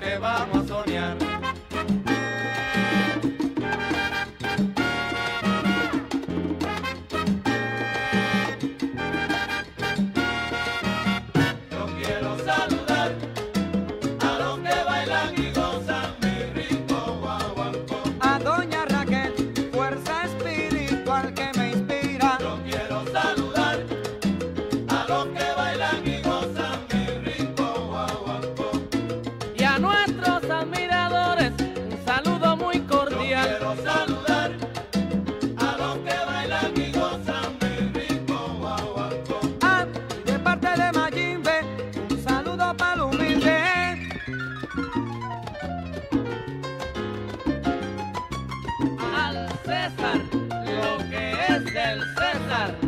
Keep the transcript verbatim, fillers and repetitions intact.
que vamos a soñar. Yo quiero saludar a los que bailan y gozan mi rico guaguancó. A doña Raquel, fuerza espiritual que me inspira. Yo quiero saludar a los que bailan y gozan mi rico guaguancó. Y a nuestros admiradores, un saludo muy Yo cordial. quiero saludar a los que bailan y gozan mi rico guaguancó. Ah, y de parte de Mayimbe, un saludo para el humilde. Al César, lo que es del César.